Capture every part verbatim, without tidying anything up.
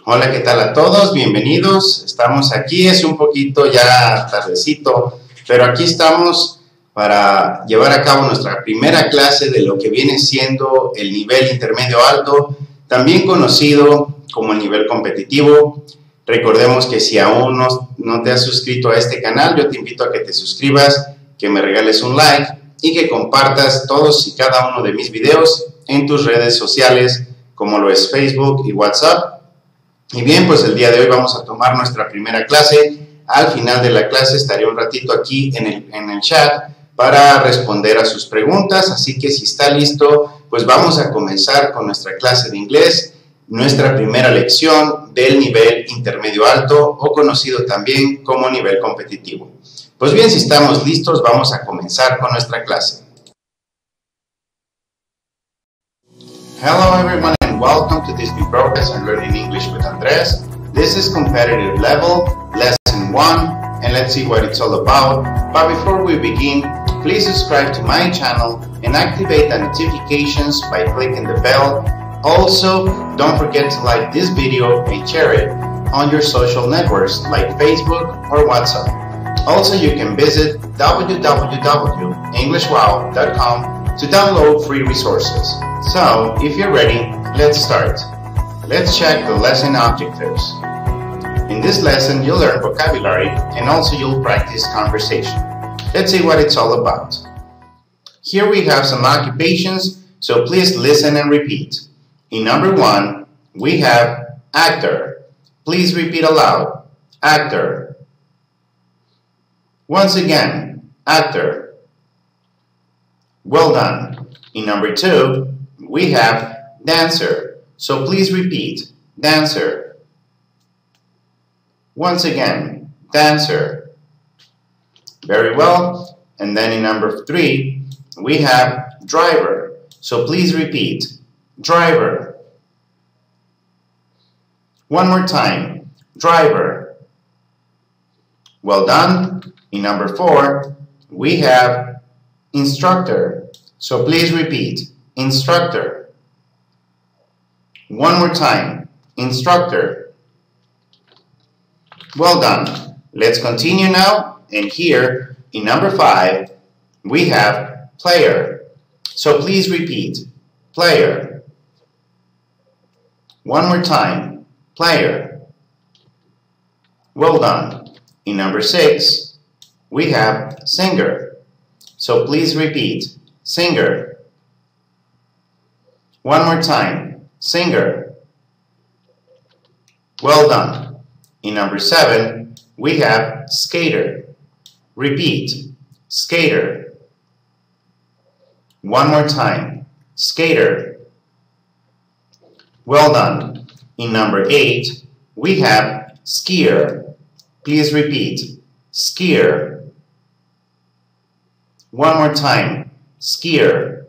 Hola, ¿qué tal a todos? Bienvenidos. Estamos aquí, es un poquito ya tardecito, pero aquí estamos para llevar a cabo nuestra primera clase de lo que viene siendo el nivel intermedio alto, también conocido como el nivel competitivo. Recordemos que si aún no, no te has suscrito a este canal, yo te invito a que te suscribas, que me regales un like y que compartas todos y cada uno de mis videos en tus redes sociales, como lo es Facebook y WhatsApp. Y bien, pues el día de hoy vamos a tomar nuestra primera clase. Al final de la clase estaré un ratito aquí en el, en el chat para responder a sus preguntas, así que si está listo, pues vamos a comenzar con nuestra clase de inglés, nuestra primera lección del nivel intermedio alto o conocido también como nivel competitivo. Pues bien, si estamos listos, vamos a comenzar con nuestra clase. Hello everyone and welcome to this new broadcast on Learning English with Andres. This is competitive level, lesson one, and let's see what it's all about. But before we begin, please subscribe to my channel and activate the notifications by clicking the bell. Also, don't forget to like this video and share it on your social networks like Facebook or WhatsApp. Also, you can visit w w w dot english wow dot com to download free resources. So, if you're ready, let's start. Let's check the lesson objectives. In this lesson, you'll learn vocabulary and also you'll practice conversation. Let's see what it's all about. Here we have some occupations, so please listen and repeat. In number one, we have actor. Please repeat aloud. Actor. Once again, actor. Well done. In number two, we have dancer. So please repeat. Dancer. Once again, dancer. Very well. And then in number three, we have driver. So please repeat. Driver. One more time. Driver. Well done. In number four, we have instructor. So please repeat. Instructor. One more time. Instructor. Well done. Let's continue now. And here, in number five, we have player. So please repeat. Player. One more time. Player. Well done. In number six, we have singer. So please repeat. Singer. One more time. Singer. Well done. In number seven, we have skater. Repeat. Skater. One more time. Skater. Well done. In number eight, we have skier. Please repeat. Skier. One more time. Skier.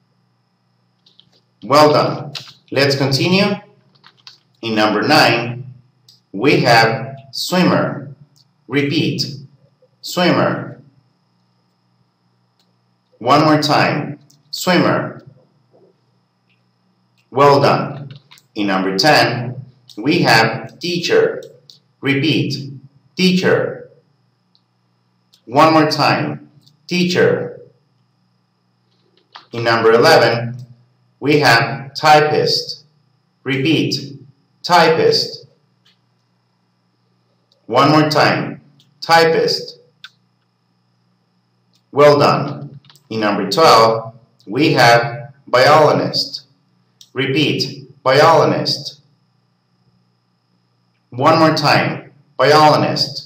Well done. Let's continue. In number nine, we have swimmer. Repeat. Swimmer. One more time. Swimmer. Well done. In number ten, we have teacher. Repeat. Teacher. One more time. Teacher. In number eleven, we have typist. Repeat. Typist. One more time. Typist. Well done. In number twelve, we have violinist. Repeat. Violinist. One more time. Violinist.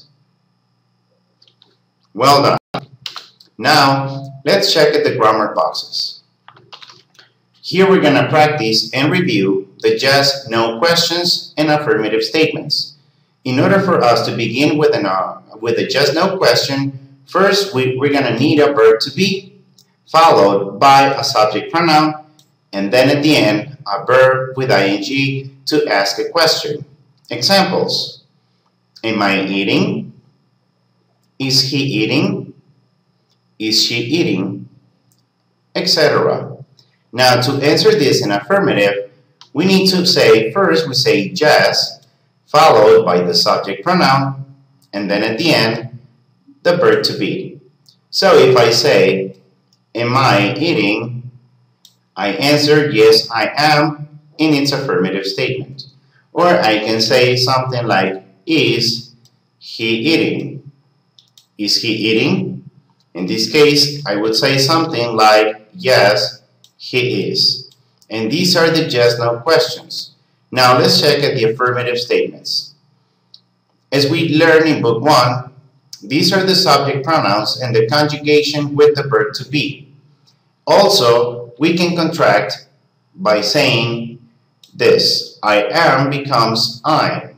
Well done. Now, let's check at the grammar boxes. Here we're going to practice and review the yes, no questions and affirmative statements. In order for us to begin with, an, uh, with a yes, no question, first we, we're going to need a verb to be, followed by a subject pronoun, and then at the end, a verb with ing to ask a question. Examples. Am I eating? Is he eating? Is she eating? et cetera. Now, to answer this in affirmative, we need to say, first we say yes, followed by the subject pronoun, and then at the end, the verb to be. So if I say, am I eating? I answer, yes, I am, in its affirmative statement. Or I can say something like, is he eating? Is he eating? In this case, I would say something like, yes, he is. And these are the yes/no questions. Now let's check at the affirmative statements. As we learned in book one, these are the subject pronouns and the conjugation with the verb to be. Also, we can contract by saying this. I am becomes I'm.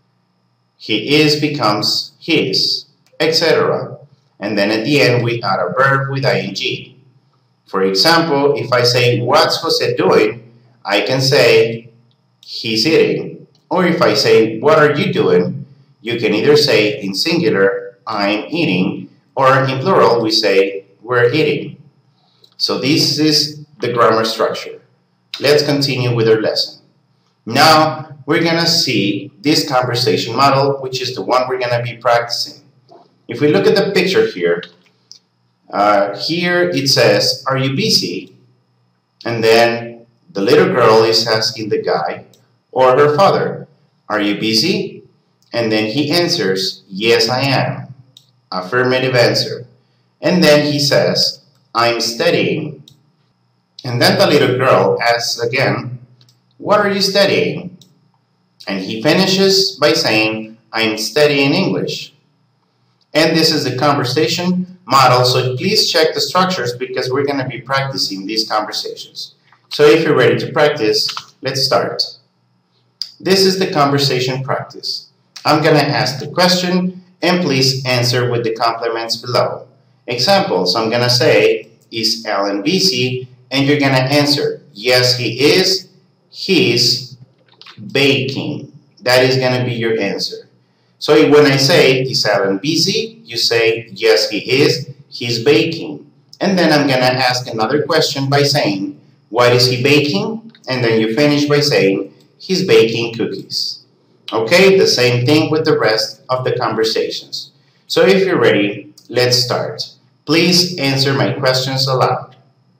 He is becomes his, et cetera. And then at the end, we add a verb with ing. For example, if I say, what's Jose doing? I can say, he's eating. Or if I say, what are you doing? You can either say in singular, I'm eating, or in plural, we say, we're eating. So this is the grammar structure. Let's continue with our lesson. Now, we're going to see this conversation model, which is the one we're going to be practicing. If we look at the picture here, uh, here it says, are you busy? And then the little girl is asking the guy or her father, are you busy? And then he answers, yes, I am. Affirmative answer. And then he says, I'm studying. And then the little girl asks again, what are you studying? And he finishes by saying, I'm studying English. And this is the conversation model, so please check the structures because we're going to be practicing these conversations. So if you're ready to practice, let's start. This is the conversation practice. I'm going to ask the question, and please answer with the complements below. Examples, I'm going to say, is Alan busy? And you're going to answer, yes, he is. He's baking. That is going to be your answer. So when I say, is Alan busy? You say, yes, he is. He's baking. And then I'm going to ask another question by saying, what is he baking? And then you finish by saying, he's baking cookies. Okay, the same thing with the rest of the conversations. So if you're ready, let's start. Please answer my questions aloud.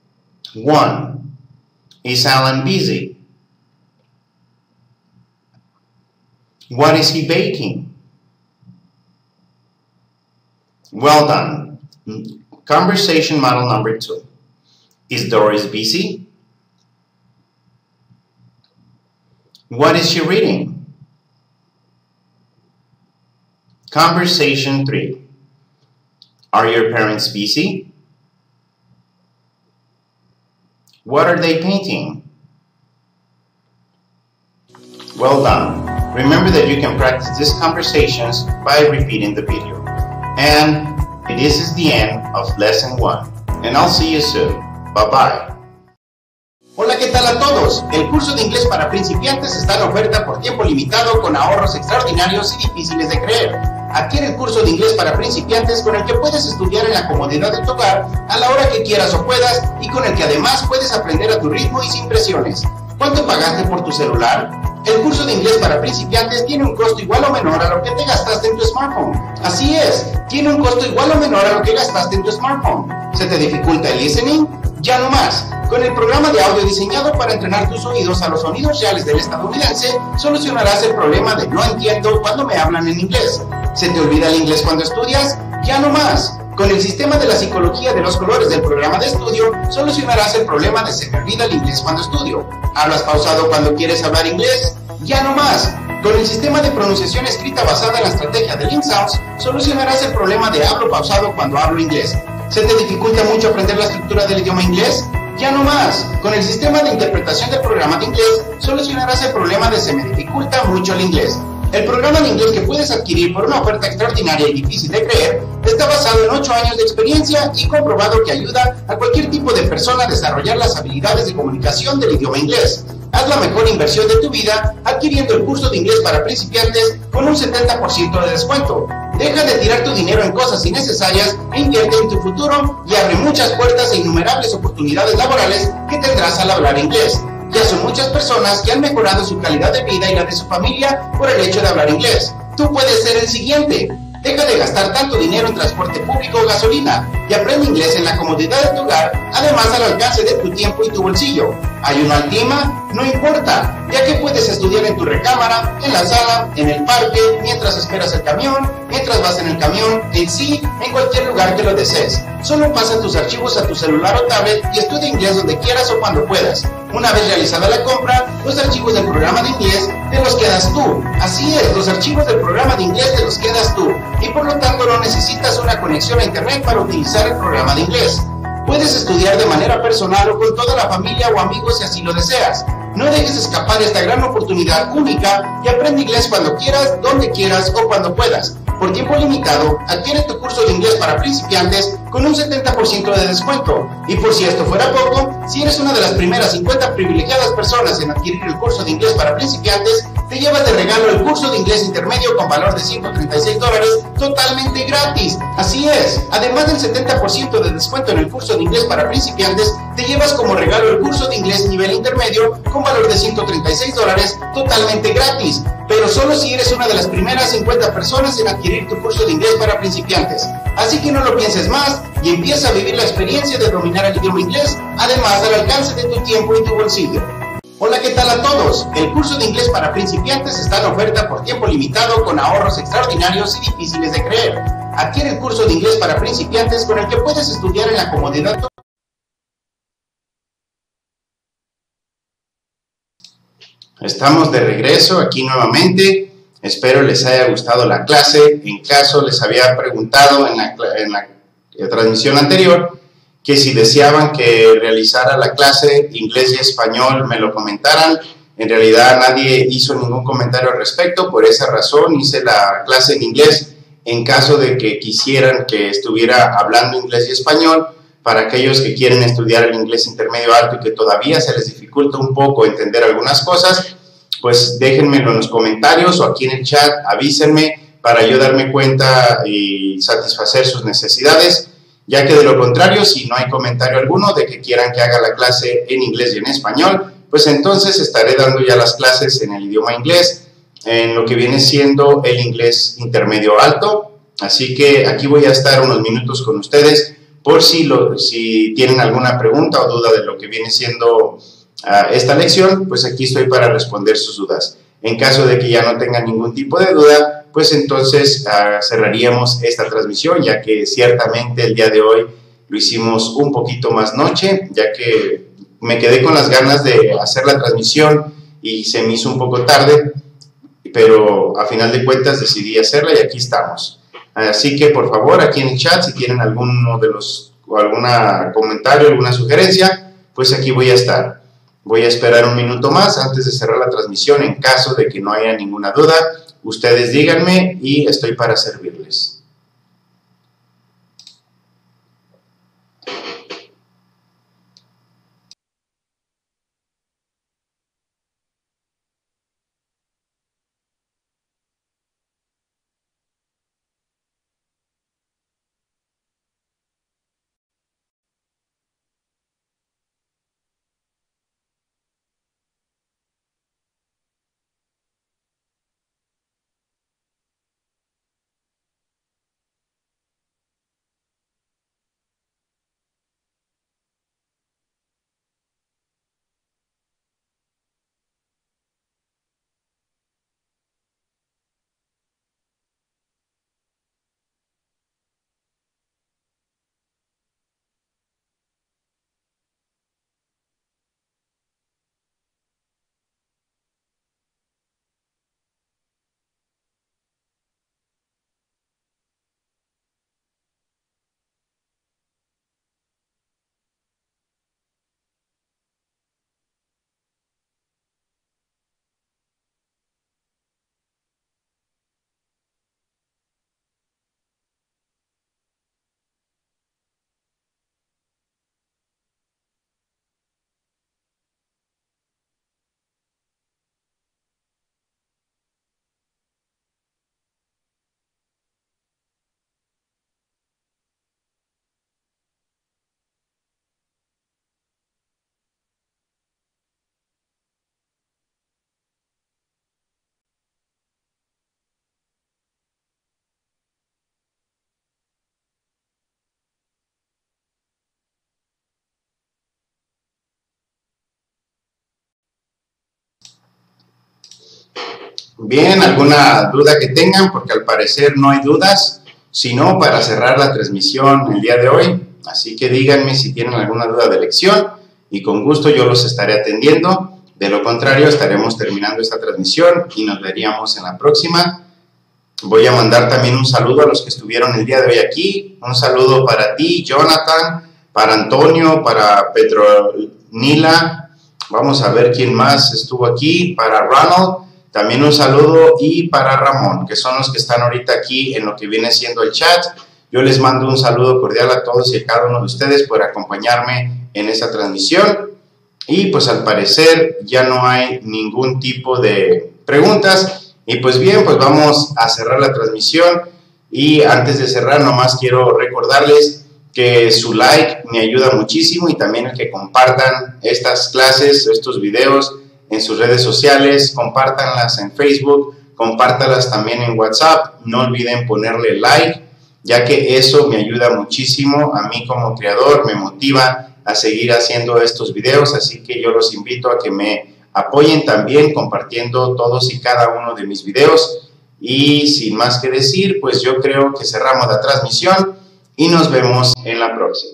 One, is Alan busy? What is he baking? Well done. Conversation model number two. Is Doris busy? What is she reading? Conversation three. Are your parents busy? What are they painting? Well done. Remember that you can practice these conversations by repeating the video. And this is the end of lesson one. And I'll see you soon. Bye-bye. Hola, ¿qué tal a todos? El curso de inglés para principiantes está en oferta por tiempo limitado con ahorros extraordinarios y difíciles de creer. Adquiere el curso de inglés para principiantes con el que puedes estudiar en la comodidad de tu hogar a la hora que quieras o puedas y con el que además puedes aprender a tu ritmo y sin presiones. ¿Cuánto pagaste por tu celular? El curso de inglés para principiantes tiene un costo igual o menor a lo que te gastaste en tu smartphone. Así es, tiene un costo igual o menor a lo que gastaste en tu smartphone. ¿Se te dificulta el listening? Ya no más. Con el programa de audio diseñado para entrenar tus oídos a los sonidos reales del estadounidense, solucionarás el problema de no entiendo cuando me hablan en inglés. ¿Se te olvida el inglés cuando estudias? Ya no más. Con el sistema de la psicología de los colores del programa de estudio, solucionarás el problema de se me olvida el inglés cuando estudio. ¿Hablas pausado cuando quieres hablar inglés? Ya no más. Con el sistema de pronunciación escrita basada en la estrategia de Link Sounds, solucionarás el problema de hablo pausado cuando hablo inglés. ¿Se te dificulta mucho aprender la estructura del idioma inglés? Ya no más. Con el sistema de interpretación del programa de inglés, solucionarás el problema de se me dificulta mucho el inglés. El programa de inglés que puedes adquirir por una oferta extraordinaria y difícil de creer está basado en ocho años de experiencia y comprobado que ayuda a cualquier tipo de persona a desarrollar las habilidades de comunicación del idioma inglés. Haz la mejor inversión de tu vida adquiriendo el curso de inglés para principiantes con un setenta por ciento de descuento. Deja de tirar tu dinero en cosas innecesarias e invierte en tu futuro y abre muchas puertas e innumerables oportunidades laborales que tendrás al hablar inglés. Ya son muchas personas que han mejorado su calidad de vida y la de su familia por el hecho de hablar inglés. Tú puedes ser el siguiente. Deja de gastar tanto dinero en transporte público o gasolina y aprende inglés en la comodidad de tu hogar, además al alcance de tu tiempo y tu bolsillo. ¿Hay una clima? No importa, ya que puedes estudiar en tu recámara, en la sala, en el parque, mientras esperas el camión, mientras vas en el camión, en sí, en cualquier lugar que lo desees. Solo pasa tus archivos a tu celular o tablet y estudia inglés donde quieras o cuando puedas. Una vez realizada la compra, los archivos del programa de inglés te los quedas tú. Así es, los archivos del programa de inglés te los quedas tú. Y por lo tanto no necesitas una conexión a internet para utilizar el programa de inglés. Puedes estudiar de manera personal o con toda la familia o amigos si así lo deseas. No dejes escapar esta gran oportunidad única y aprende inglés cuando quieras, donde quieras o cuando puedas. Por tiempo limitado, adquiere tu curso de inglés para principiantes con un setenta por ciento de descuento. Y por si esto fuera poco, si eres una de las primeras cincuenta privilegiadas personas en adquirir el curso de inglés para principiantes, te llevas de regalo el curso de inglés intermedio con valor de ciento treinta y seis dólares totalmente gratis. Así es, además del setenta por ciento de descuento en el curso de inglés para principiantes, te llevas como regalo el curso de inglés nivel intermedio con valor de ciento treinta y seis dólares totalmente gratis. Pero solo si eres una de las primeras cincuenta personas en adquirir tu curso de inglés para principiantes. Así que no lo pienses más y empieza a vivir la experiencia de dominar el idioma inglés, además al alcance de tu tiempo y tu bolsillo. Hola, ¿qué tal a todos? El curso de inglés para principiantes está en oferta por tiempo limitado con ahorros extraordinarios y difíciles de creer. Adquiere el curso de inglés para principiantes con el que puedes estudiar en la comodidad de tu Estamos de regreso aquí nuevamente. Espero les haya gustado la clase. En caso les había preguntado en la, en la transmisión anterior que si deseaban que realizara la clase inglés y español me lo comentaran. En realidad nadie hizo ningún comentario al respecto. Por esa razón hice la clase en inglés en caso de que quisieran que estuviera hablando inglés y español. Para aquellos que quieren estudiar el inglés intermedio alto y que todavía se les dificulta un poco entender algunas cosas, pues déjenmelo en los comentarios o aquí en el chat, avísenme para yo darme cuenta y satisfacer sus necesidades, ya que de lo contrario, si no hay comentario alguno de que quieran que haga la clase en inglés y en español, pues entonces estaré dando ya las clases en el idioma inglés, en lo que viene siendo el inglés intermedio alto. Así que aquí voy a estar unos minutos con ustedes por si, lo, si tienen alguna pregunta o duda de lo que viene siendo uh, esta lección, pues aquí estoy para responder sus dudas. En caso de que ya no tengan ningún tipo de duda, pues entonces uh, cerraríamos esta transmisión, ya que ciertamente el día de hoy lo hicimos un poquito más noche, ya que me quedé con las ganas de hacer la transmisión y se me hizo un poco tarde, pero a final de cuentas decidí hacerla y aquí estamos. Así que por favor aquí en el chat si tienen alguno de los o algún comentario, alguna sugerencia, pues aquí voy a estar. Voy a esperar un minuto más antes de cerrar la transmisión en caso de que no haya ninguna duda. Ustedes díganme y estoy para servirles. Bien, ¿alguna duda que tengan? Porque al parecer no hay dudas, sino para cerrar la transmisión el día de hoy. Así que díganme si tienen alguna duda de lección y con gusto yo los estaré atendiendo. De lo contrario, estaremos terminando esta transmisión y nos veríamos en la próxima. Voy a mandar también un saludo a los que estuvieron el día de hoy aquí. Un saludo para ti, Jonathan, para Antonio, para Petronila. Vamos a ver quién más estuvo aquí. Para Ronald, también un saludo. Y para Ramón, que son los que están ahorita aquí en lo que viene siendo el chat. Yo les mando un saludo cordial a todos y a cada uno de ustedes por acompañarme en esta transmisión. Y pues al parecer ya no hay ningún tipo de preguntas. Y pues bien, pues vamos a cerrar la transmisión y antes de cerrar nomás quiero recordarles que su like me ayuda muchísimo y también el que compartan estas clases, estos videos en sus redes sociales, compártanlas en Facebook, compártanlas también en WhatsApp, no olviden ponerle like, ya que eso me ayuda muchísimo a mí como creador, me motiva a seguir haciendo estos videos, así que yo los invito a que me apoyen también compartiendo todos y cada uno de mis videos. Y sin más que decir, pues yo creo que cerramos la transmisión y nos vemos en la próxima.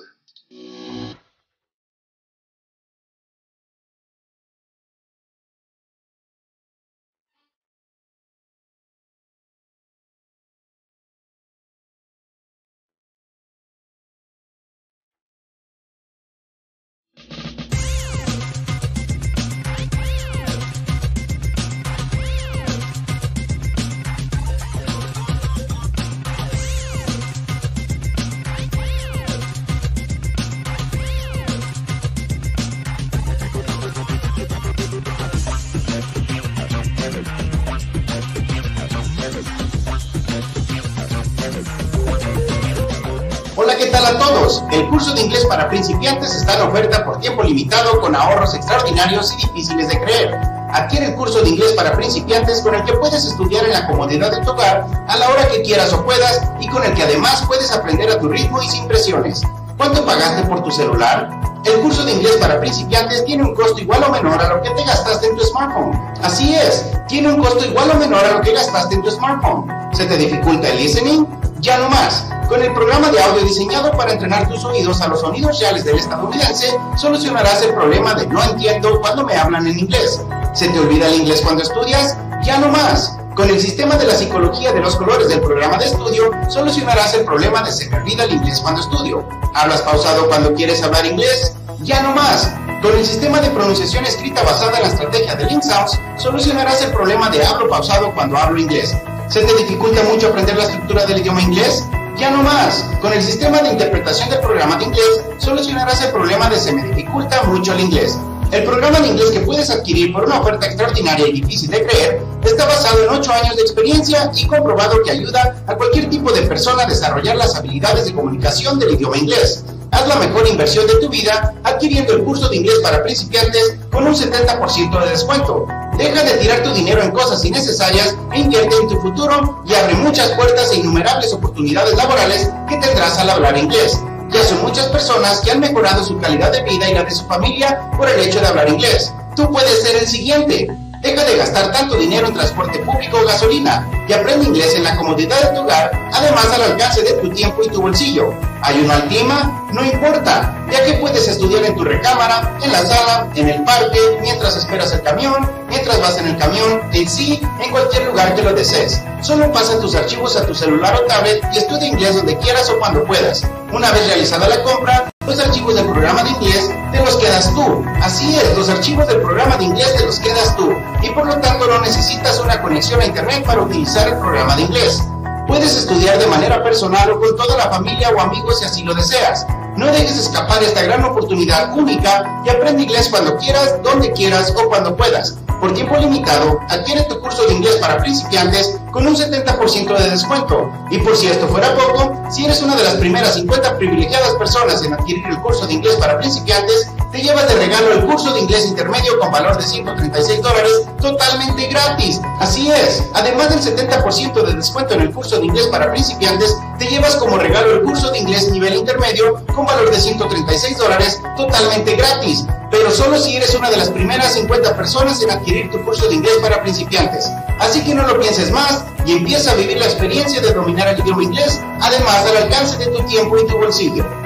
Hola, ¿qué tal a todos? El curso de inglés para principiantes está en oferta por tiempo limitado con ahorros extraordinarios y difíciles de creer. Adquiere el curso de inglés para principiantes con el que puedes estudiar en la comodidad de tu hogar a la hora que quieras o puedas y con el que además puedes aprender a tu ritmo y sin presiones. ¿Cuánto pagaste por tu celular? El curso de inglés para principiantes tiene un costo igual o menor a lo que te gastaste en tu smartphone. Así es, tiene un costo igual o menor a lo que gastaste en tu smartphone. ¿Se te dificulta el listening? Ya no más. Con el programa de audio diseñado para entrenar tus oídos a los sonidos reales del estadounidense, solucionarás el problema de no entiendo cuando me hablan en inglés. ¿Se te olvida el inglés cuando estudias? Ya no más. Con el sistema de la psicología de los colores del programa de estudio, solucionarás el problema de se me olvida el inglés cuando estudio. ¿Hablas pausado cuando quieres hablar inglés? Ya no más. Con el sistema de pronunciación escrita basada en la estrategia de Link Sounds, solucionarás el problema de hablo pausado cuando hablo inglés. ¿Se te dificulta mucho aprender la estructura del idioma inglés? Ya no más. Con el sistema de interpretación del programa de inglés, solucionarás el problema de se me dificulta mucho el inglés. El programa de inglés que puedes adquirir por una oferta extraordinaria y difícil de creer está basado en ocho años de experiencia y comprobado que ayuda a cualquier tipo de persona a desarrollar las habilidades de comunicación del idioma inglés. Haz la mejor inversión de tu vida adquiriendo el curso de inglés para principiantes con un setenta por ciento de descuento. Deja de tirar tu dinero en cosas innecesarias e invierte en tu futuro y abre muchas puertas e innumerables oportunidades laborales que tendrás al hablar inglés. Ya son muchas personas que han mejorado su calidad de vida y la de su familia por el hecho de hablar inglés. Tú puedes ser el siguiente. Deja de gastar tanto dinero en transporte público o gasolina y aprende inglés en la comodidad de tu hogar, además al alcance de tu tiempo y tu bolsillo. ¿Hay un mal clima? No importa, ya que puedes estudiar en tu recámara, en la sala, en el parque, mientras esperas el camión, mientras vas en el camión, en sí, en cualquier lugar que lo desees. Solo pasa tus archivos a tu celular o tablet y estudia inglés donde quieras o cuando puedas. Una vez realizada la compra, los archivos del programa de inglés te los quedas tú. Así es, los archivos del programa de inglés te los quedas tú. Y por lo tanto no necesitas una conexión a internet para utilizar el programa de inglés. Puedes estudiar de manera personal o con toda la familia o amigos si así lo deseas. No dejes escapar esta gran oportunidad única y aprende inglés cuando quieras, donde quieras o cuando puedas. Por tiempo limitado, adquiere tu curso de inglés para principiantes con un setenta por ciento de descuento. Y por si esto fuera poco, si eres una de las primeras cincuenta privilegiadas personas en adquirir el curso de inglés para principiantes, te llevas de regalo el curso de inglés intermedio con valor de ciento treinta y seis dólares totalmente gratis. Así es, además del setenta por ciento de descuento en el curso de inglés para principiantes, te llevas como regalo el curso de inglés nivel intermedio con valor de ciento treinta y seis dólares totalmente gratis, pero solo si eres una de las primeras cincuenta personas en adquirir tu curso de inglés para principiantes. Así que no lo pienses más y empieza a vivir la experiencia de dominar el idioma inglés, además al alcance de tu tiempo y tu bolsillo.